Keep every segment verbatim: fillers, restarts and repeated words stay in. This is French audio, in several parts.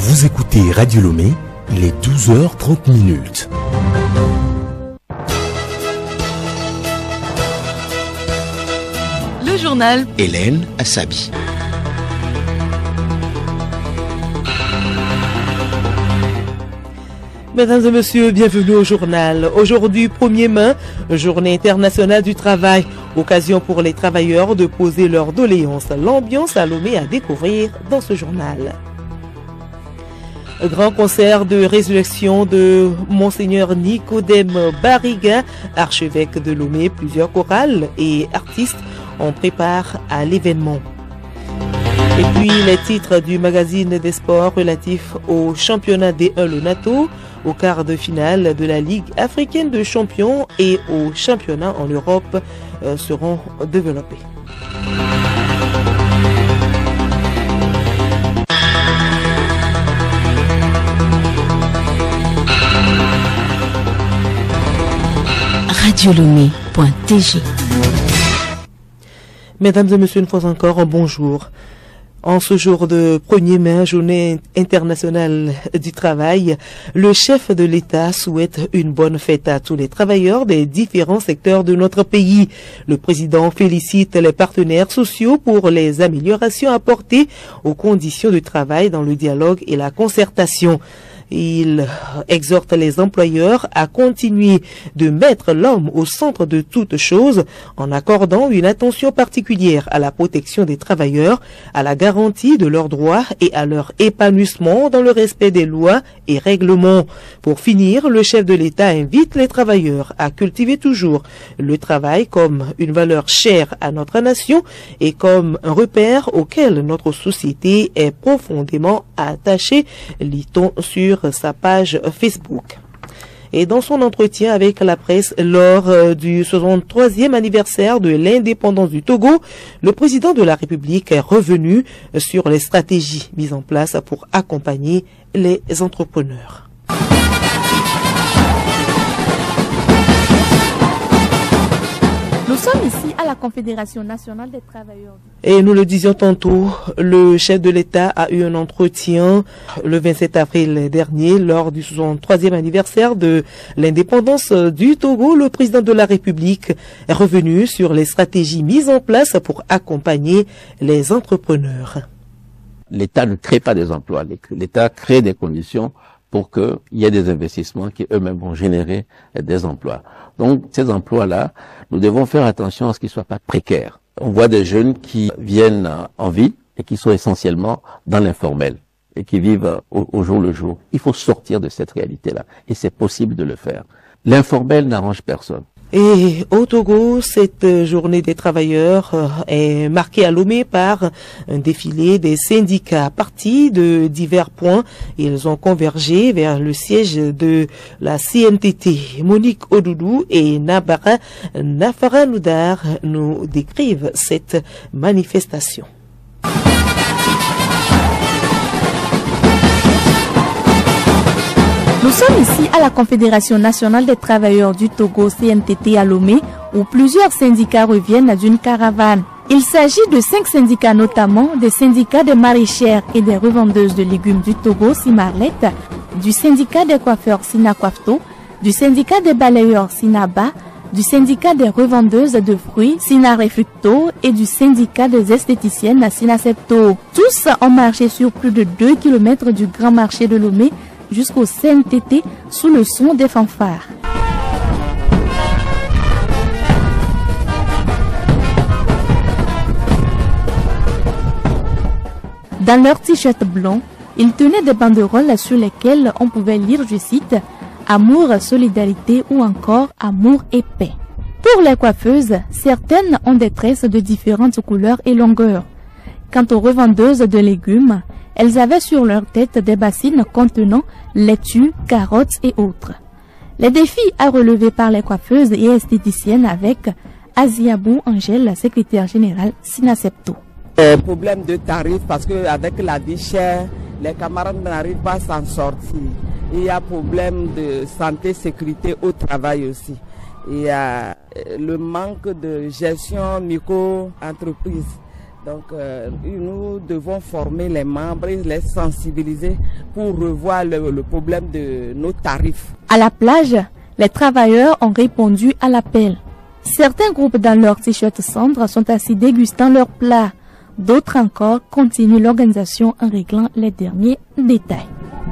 Vous écoutez Radio Lomé, il est douze heures trente minutes. Le journal Hélène Assabi. Mesdames et messieurs, bienvenue au journal. Aujourd'hui, premier mai, journée internationale du travail. Occasion pour les travailleurs de poser leurs doléances. L'ambiance à Lomé à découvrir dans ce journal. Grand concert de résurrection de Monseigneur Nicodème Barriga, archevêque de Lomé. Plusieurs chorales et artistes on prépare à l'événement. Et puis les titres du magazine des sports relatifs au championnat D un le NATO, au quart de finale de la Ligue africaine de champions et au championnat en Europe euh, seront développés. radio lomé point t g. Mesdames et messieurs, une fois encore, bonjour. En ce jour de premier mai, journée internationale du travail, le chef de l'État souhaite une bonne fête à tous les travailleurs des différents secteurs de notre pays. Le président félicite les partenaires sociaux pour les améliorations apportées aux conditions de travail dans le dialogue et la concertation. Il exhorte les employeurs à continuer de mettre l'homme au centre de toutes choses en accordant une attention particulière à la protection des travailleurs, à la garantie de leurs droits et à leur épanouissement dans le respect des lois et règlements. Pour finir, le chef de l'État invite les travailleurs à cultiver toujours le travail comme une valeur chère à notre nation et comme un repère auquel notre société est profondément attachée, lit-on sur sa page Facebook. Et dans son entretien avec la presse lors du soixante-troisième anniversaire de l'indépendance du Togo, le président de la République est revenu sur les stratégies mises en place pour accompagner les entrepreneurs. Nous sommes ici à la Confédération nationale des travailleurs. Et nous le disions tantôt, le chef de l'État a eu un entretien le vingt-sept avril dernier lors du soixante-troisième anniversaire de l'indépendance du Togo. Le président de la République est revenu sur les stratégies mises en place pour accompagner les entrepreneurs. L'État ne crée pas des emplois, l'État crée des conditions pour qu'il y ait des investissements qui eux-mêmes vont générer des emplois. Donc ces emplois-là, nous devons faire attention à ce qu'ils ne soient pas précaires. On voit des jeunes qui viennent en ville et qui sont essentiellement dans l'informel et qui vivent au, au jour le jour. Il faut sortir de cette réalité-là et c'est possible de le faire. L'informel n'arrange personne. Et au Togo, cette journée des travailleurs est marquée à Lomé par un défilé des syndicats. Partis de divers points, ils ont convergé vers le siège de la C N T T. Monique Odoudou et Nabara Nafaranoudar nous décrivent cette manifestation. Nous sommes ici à la Confédération nationale des travailleurs du Togo C N T T à Lomé où plusieurs syndicats reviennent d'une caravane. Il s'agit de cinq syndicats notamment des syndicats des maraîchères et des revendeuses de légumes du Togo Simarlet, du syndicat des coiffeurs Sinacoifto, du syndicat des balayeurs Sinaba, du syndicat des revendeuses de fruits Sinarefructo et du syndicat des esthéticiennes Sinasepto. Tous ont marché sur plus de deux kilomètres du grand marché de Lomé jusqu'au C N T T sous le son des fanfares. Dans leur t-shirt blanc, ils tenaient des banderoles sur lesquelles on pouvait lire, je cite, « Amour, solidarité » ou encore « Amour et paix ». Pour les coiffeuses, certaines ont des tresses de différentes couleurs et longueurs. Quant aux revendeuses de légumes, elles avaient sur leur tête des bassines contenant laitue, carottes et autres. Les défis à relever par les coiffeuses et esthéticiennes avec Aziabou Angèle, secrétaire générale Sinasepto. Euh, problème de tarifs parce qu'avec la vie chère, les camarades n'arrivent pas à s'en sortir. Il y a problème de santé, sécurité au travail aussi. Il y a le manque de gestion micro-entreprise. Donc euh, nous devons former les membres et les sensibiliser pour revoir le, le problème de nos tarifs. À la plage, les travailleurs ont répondu à l'appel. Certains groupes dans leur t-shirt cendre sont assis dégustant leurs plats. D'autres encore continuent l'organisation en réglant les derniers détails.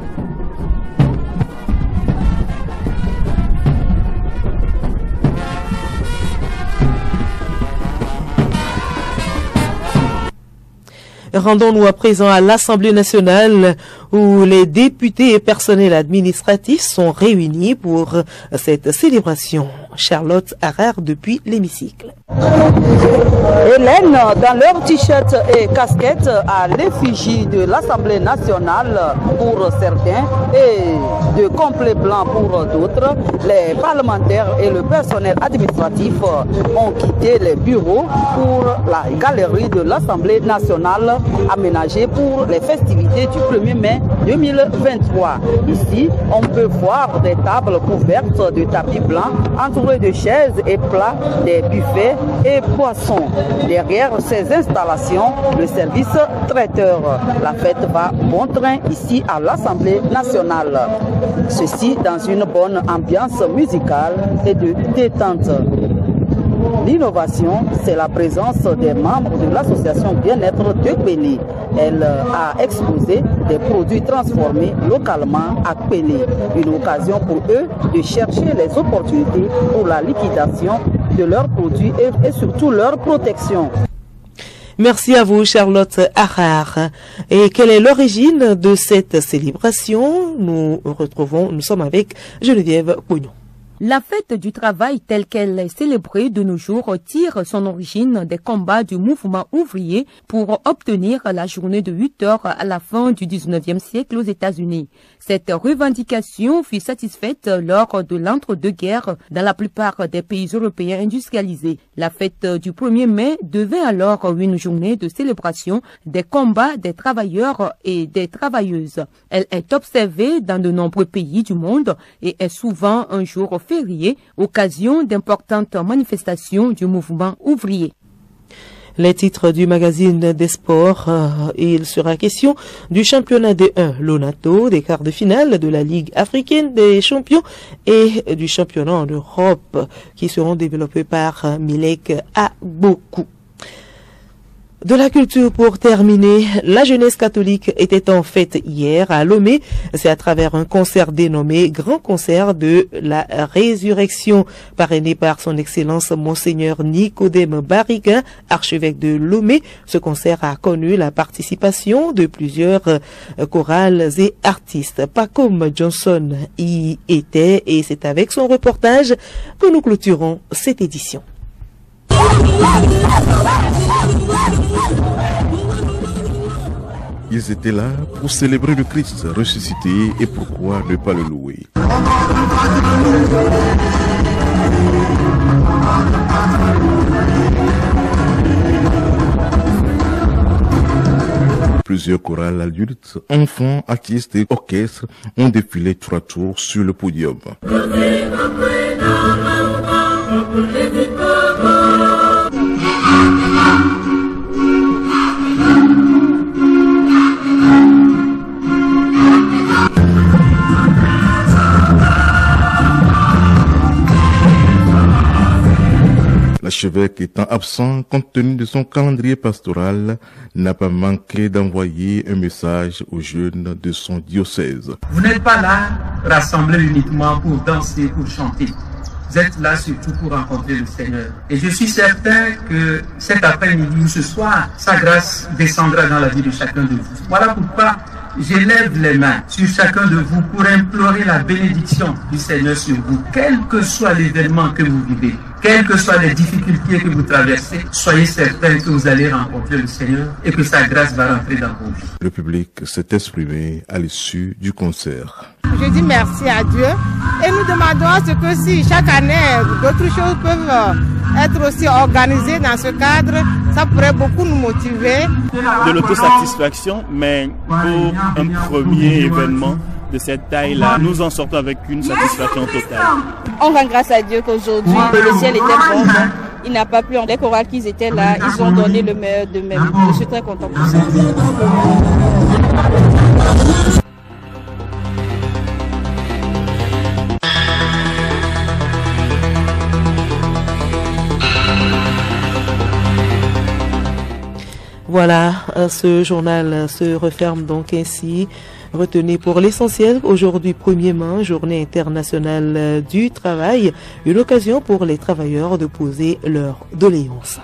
Rendons-nous à présent à l'Assemblée nationale où les députés et personnels administratifs sont réunis pour cette célébration. Charlotte Harard depuis l'hémicycle. Hélène, dans leur t-shirt et casquette à l'effigie de l'Assemblée nationale pour certains et de complet blanc pour d'autres, les parlementaires et le personnel administratif ont quitté les bureaux pour la galerie de l'Assemblée nationale aménagée pour les festivités du premier mai deux mille vingt-trois. Ici, on peut voir des tables couvertes de tapis blancs entourées de chaises et plats, des buffets et boissons. Derrière ces installations, le service traiteur. La fête va bon train ici à l'Assemblée nationale. Ceci dans une bonne ambiance musicale et de détente. L'innovation, c'est la présence des membres de l'association Bien-être de Kpélé. Elle a exposé des produits transformés localement à Kpélé. Une occasion pour eux de chercher les opportunités pour la liquidation de leurs produits et, et surtout leur protection. Merci à vous, Charlotte Harard. Et quelle est l'origine de cette célébration? Nous retrouvons, nous sommes avec Geneviève Pognon. La fête du travail telle qu'elle est célébrée de nos jours tire son origine des combats du mouvement ouvrier pour obtenir la journée de huit heures à la fin du dix-neuvième siècle aux États-Unis. Cette revendication fut satisfaite lors de l'entre-deux-guerres dans la plupart des pays européens industrialisés. La fête du premier mai devint alors une journée de célébration des combats des travailleurs et des travailleuses. Elle est observée dans de nombreux pays du monde et est souvent un jour férié, occasion d'importantes manifestations du mouvement ouvrier. Les titres du magazine des sports, euh, il sera question du championnat D un Lonato, des quarts de finale de la Ligue africaine des champions et du championnat en Europe qui seront développés par Milek Aboku. De la culture pour terminer, la jeunesse catholique était en fête hier à Lomé. C'est à travers un concert dénommé Grand Concert de la Résurrection, parrainé par son Excellence Monseigneur Nicodème Barriga, archevêque de Lomé. Ce concert a connu la participation de plusieurs chorales et artistes. Pacom Johnson y était et c'est avec son reportage que nous clôturons cette édition. Ils étaient là pour célébrer le Christ ressuscité et pourquoi ne pas le louer. Plusieurs chorales adultes, enfants, artistes et orchestres ont défilé tour à tour sur le podium. L'archevêque étant absent compte tenu de son calendrier pastoral, n'a pas manqué d'envoyer un message aux jeunes de son diocèse. Vous n'êtes pas là rassemblés uniquement pour danser, pour chanter. Vous êtes là surtout pour rencontrer le Seigneur. Et je suis certain que cet après-midi ou ce soir, sa grâce descendra dans la vie de chacun de vous. Voilà pourquoi j'élève les mains sur chacun de vous pour implorer la bénédiction du Seigneur sur vous, quel que soit l'événement que vous vivez. Quelles que soient les difficultés que vous traversez, soyez certains que vous allez rencontrer le Seigneur et que sa grâce va rentrer dans vos vies. Le public s'est exprimé à l'issue du concert. Je dis merci à Dieu et nous demandons à ce que si chaque année d'autres choses peuvent être aussi organisées dans ce cadre, ça pourrait beaucoup nous motiver. De l'autosatisfaction, mais pour un premier événement de cette taille-là, nous en sortons avec une satisfaction totale. On rend grâce à Dieu qu'aujourd'hui le ciel était bon. il n'a pas plu. Les chorales qui étaient là, ils ont donné le meilleur d'eux-mêmes. Je suis très content pour ça. Voilà, ce journal se referme donc ainsi. Retenez pour l'essentiel, aujourd'hui premier mai, journée internationale du travail, une occasion pour les travailleurs de poser leurs doléances.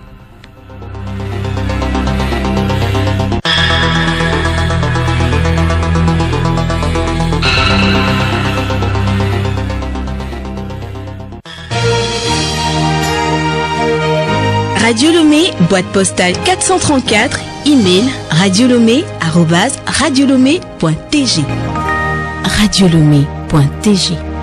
Radio Lomé, boîte postale quatre cent trente-quatre, email radiolomé arobase radiolomé point t g. radiolomé point t g